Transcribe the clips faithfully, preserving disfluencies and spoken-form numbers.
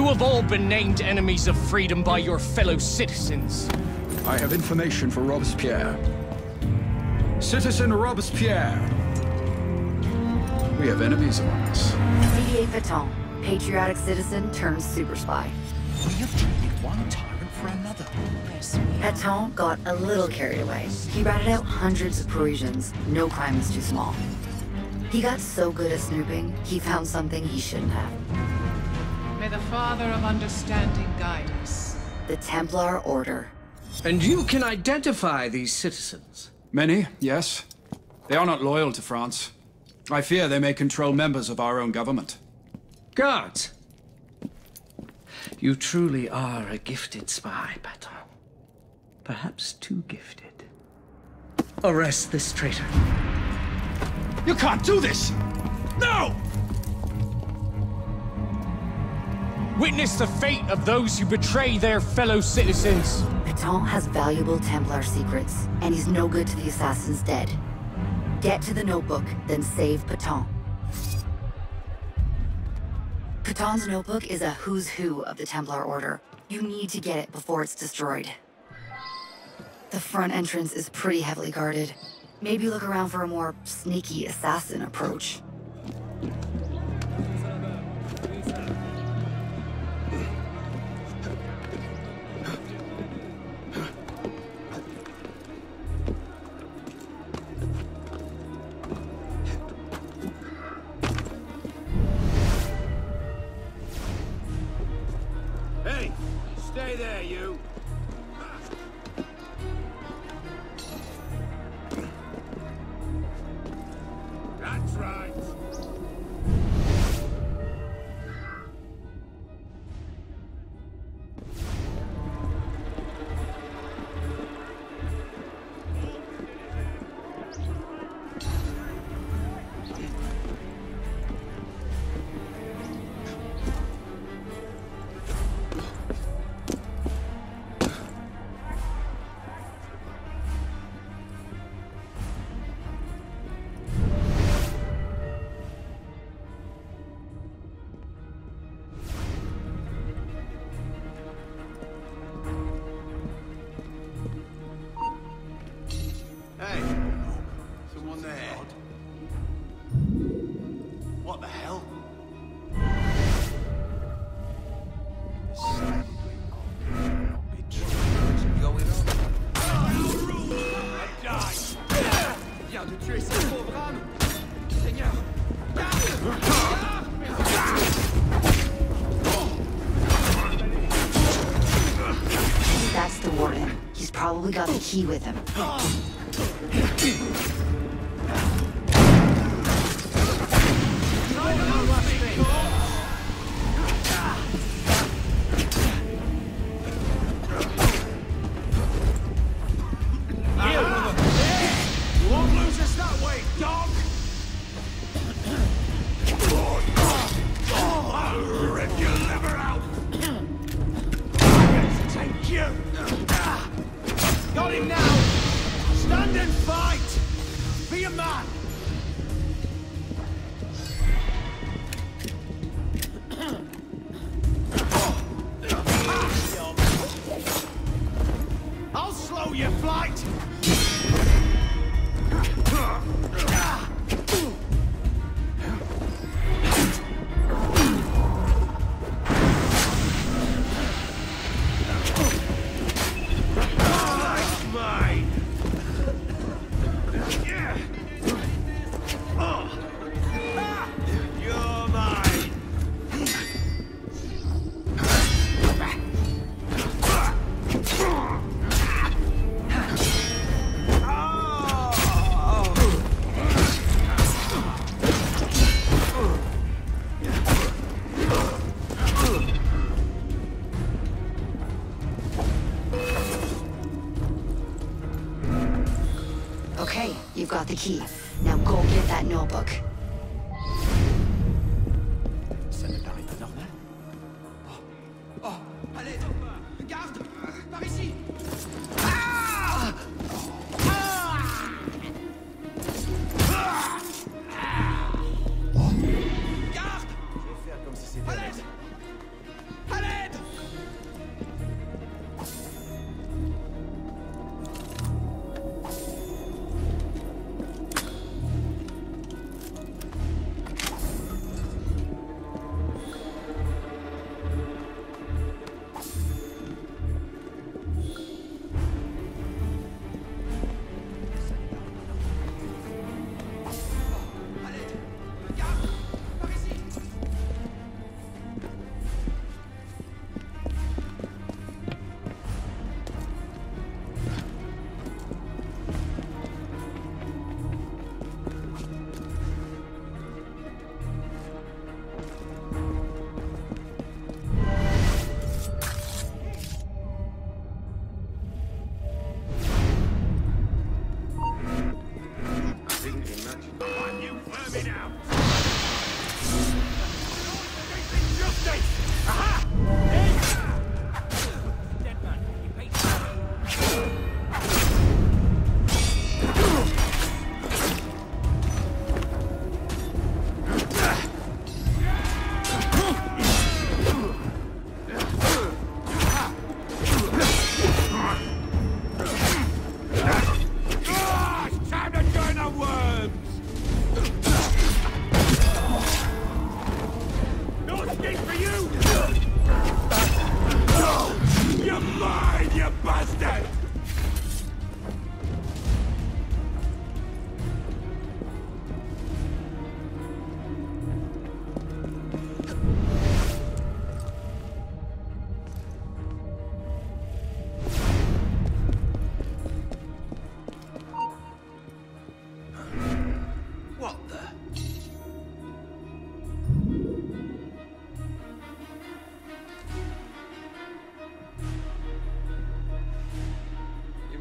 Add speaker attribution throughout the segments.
Speaker 1: You have all been named enemies of freedom by your fellow citizens.
Speaker 2: I have information for Robespierre. Citizen Robespierre. We have enemies among us.
Speaker 3: C D A Peton, patriotic citizen turned super spy.
Speaker 4: We have traded one tyrant for another.
Speaker 3: Peton got a little carried away. He ratted out hundreds of Parisians. No crime is too small. He got so good at snooping, he found something he shouldn't have.
Speaker 5: May the Father of Understanding guide us.
Speaker 3: The Templar Order.
Speaker 6: And you can identify these citizens?
Speaker 2: Many, yes. They are not loyal to France. I fear they may control members of our own government.
Speaker 6: Guards! You truly are a gifted spy, Peton. Perhaps too gifted. Arrest this traitor.
Speaker 2: You can't do this! No!
Speaker 1: Witness the fate of those who betray their fellow citizens.
Speaker 3: Peton has valuable Templar secrets, and he's no good to the assassins dead. Get to the notebook, then save Peton. Peton's notebook is a who's who of the Templar Order. You need to get it before it's destroyed. The front entrance is pretty heavily guarded. Maybe look around for a more sneaky assassin approach.
Speaker 7: Hey, stay there, you. That's right. Hey, someone there. What the hell? Decidedly not be true. What's going on? I die. Viens de tuer ce pauvre âme. Seigneur.
Speaker 3: That's the warden. He's probably got the key with him.
Speaker 7: You won't lose us that way, dog! I'll rip your liver out! I'm going to take you! Got him now! Stand and fight! Be a man! I'll slow your flight!
Speaker 3: Okay, you've got the key. Now go get that notebook.
Speaker 4: Ça me paraît pas normal. Oh, oh, allez, garde, par ici. Ah! Ah! Garde! Je vais faire comme si c'était. Allez!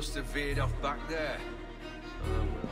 Speaker 7: must have veered off back there. Oh well.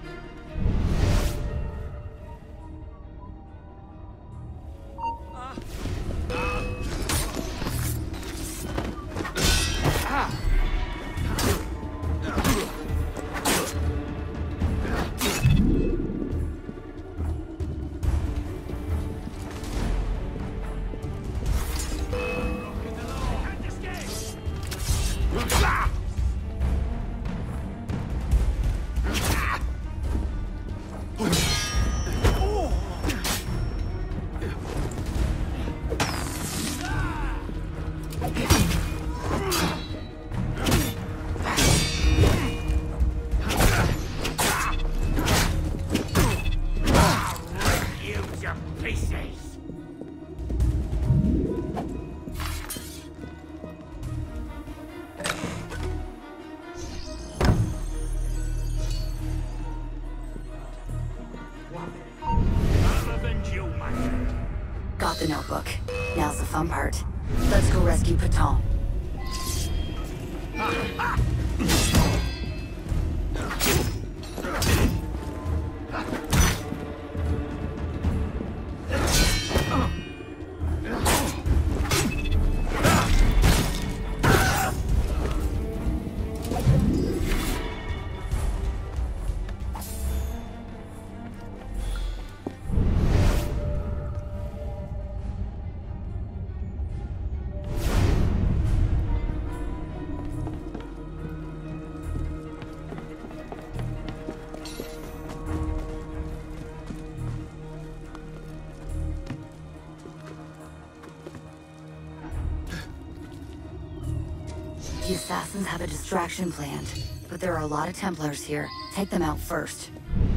Speaker 3: Got the notebook. Now's the fun part. Let's go rescue Patton. The assassins have a distraction planned, but there are a lot of Templars here. Take them out first.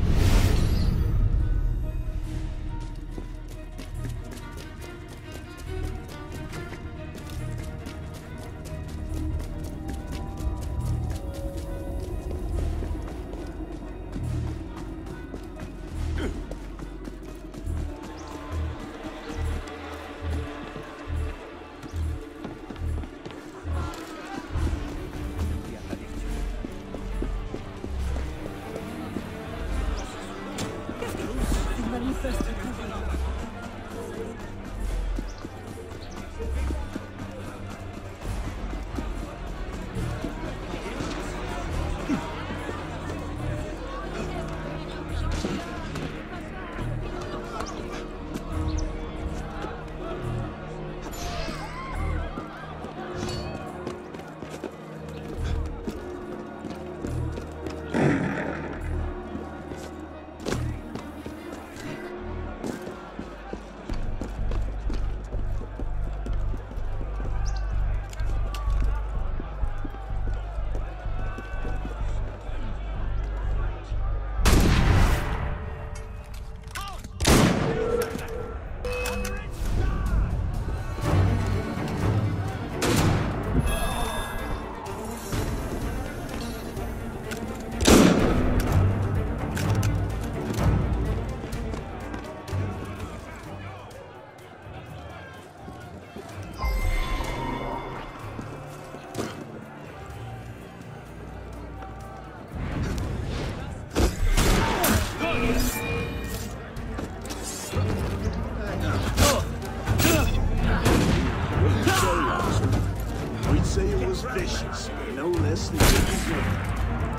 Speaker 8: vicious, no less than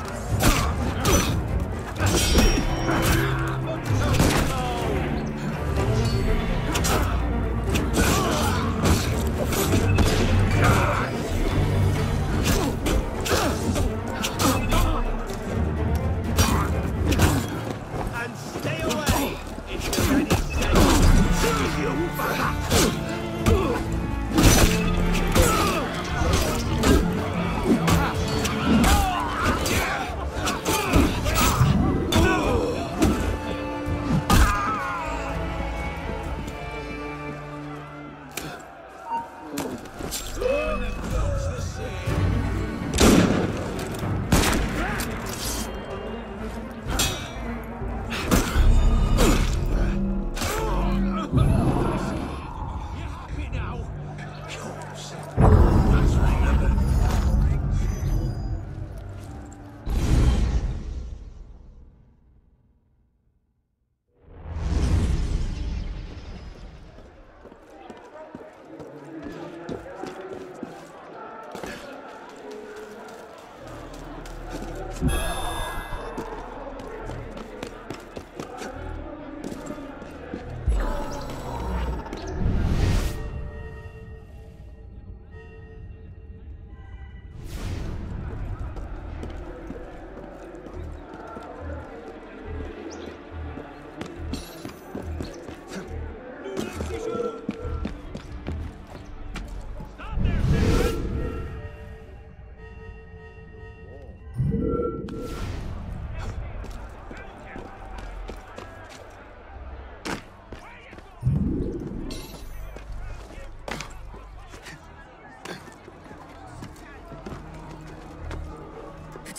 Speaker 7: And stay away if you're ready to take you back.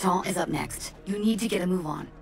Speaker 3: Pétain is up next. You need to get a move on.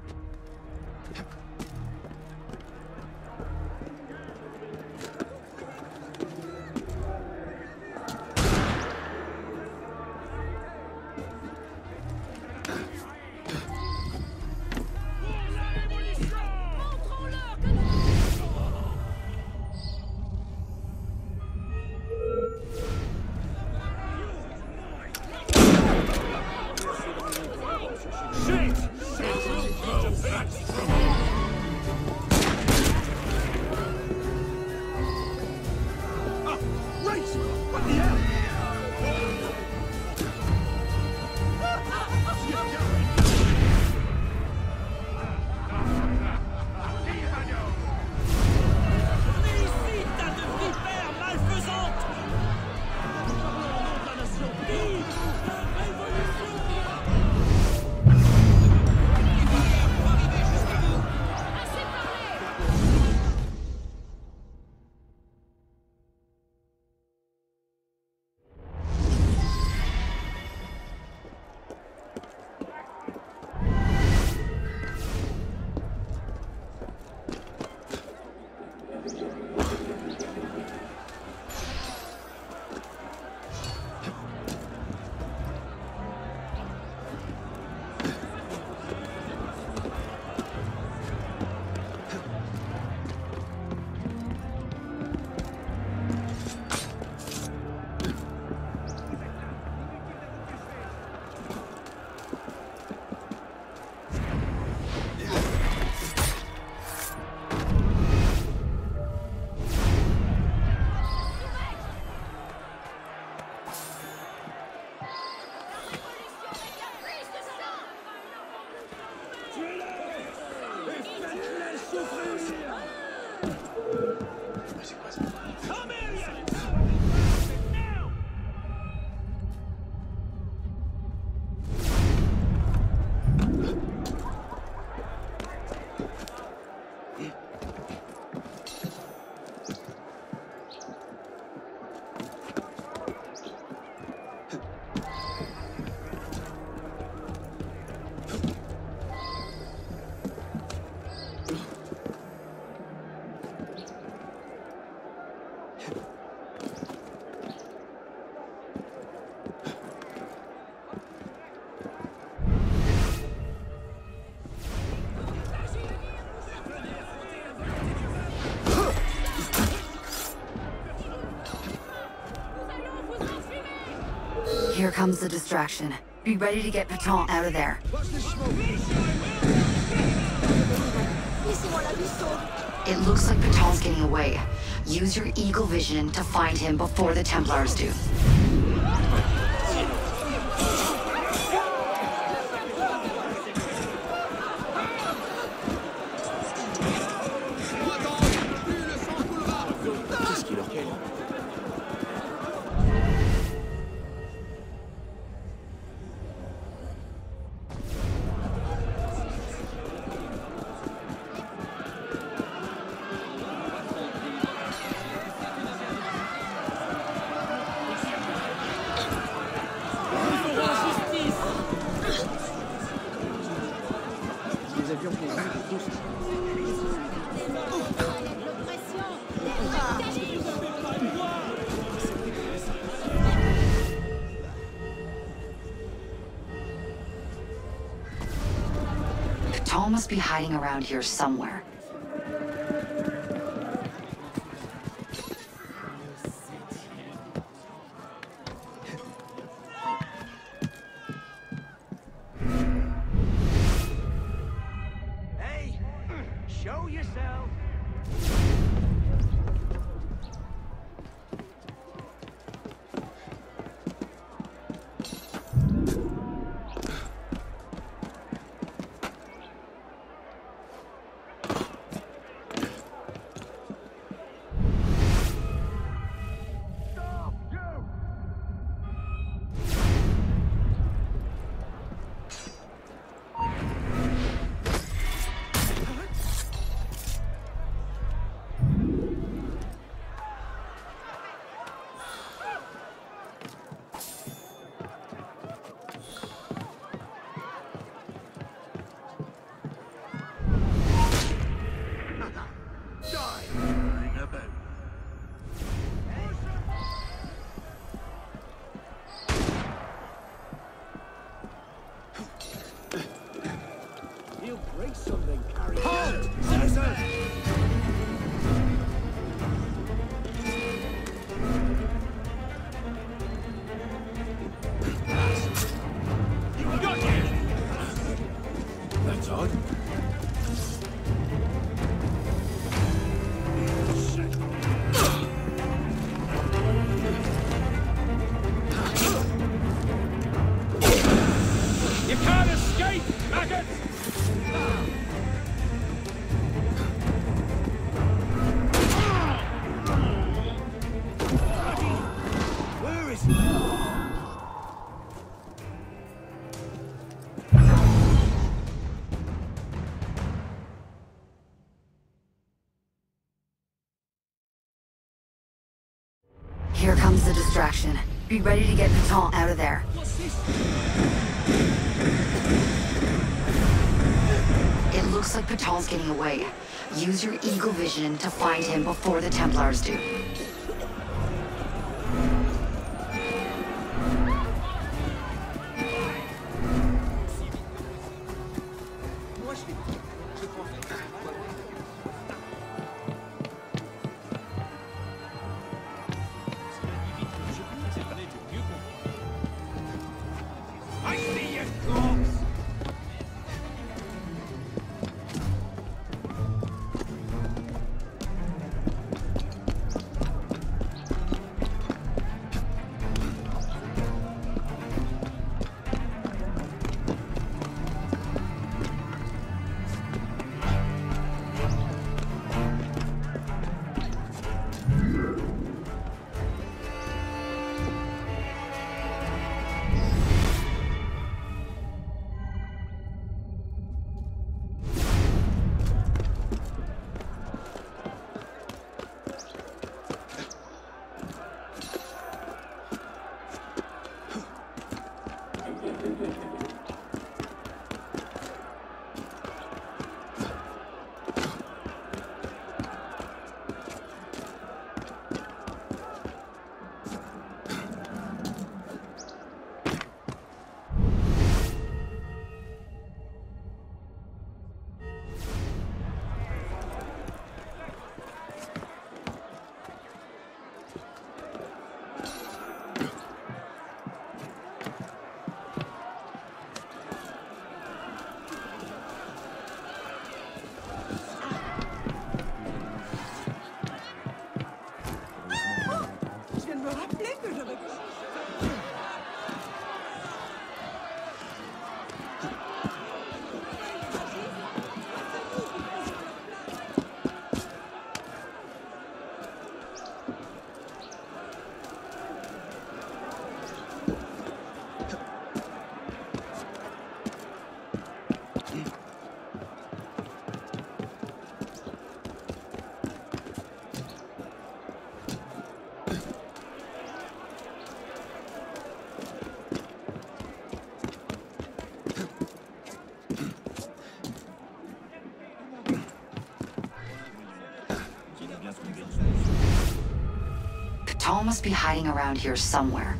Speaker 3: Here comes the distraction. Be ready to get Pétain out of there. It looks like Pétain's getting away. Use your eagle vision to find him before the Templars do. Pétain must be hiding around here somewhere.
Speaker 7: Hey, show yourself.
Speaker 3: Here comes the distraction. Be ready to get Paton out of there. It looks like Paton's getting away. Use your eagle vision to find him before the Templars do.
Speaker 1: I see your corpse!
Speaker 3: Paton must be hiding around here somewhere.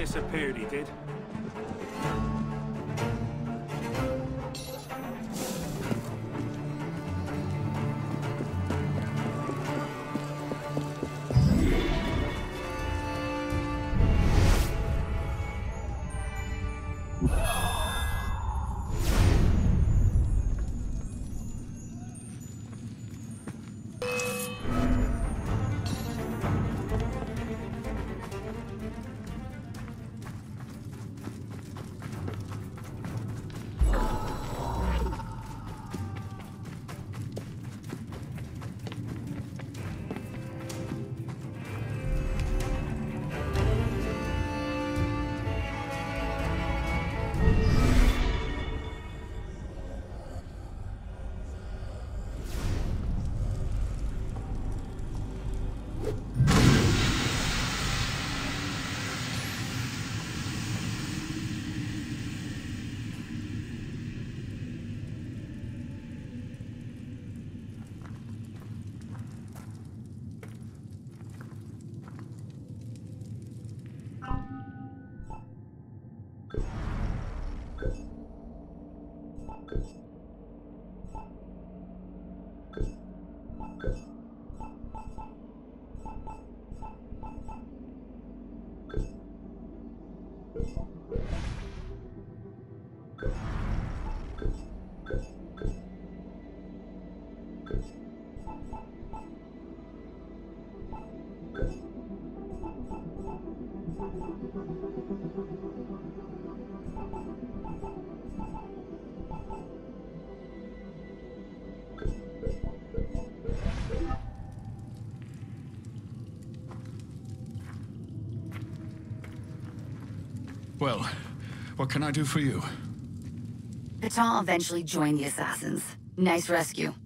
Speaker 8: disappeared, he did.
Speaker 2: Well, what can I do for you?
Speaker 3: Patan eventually joined the Assassins. Nice rescue.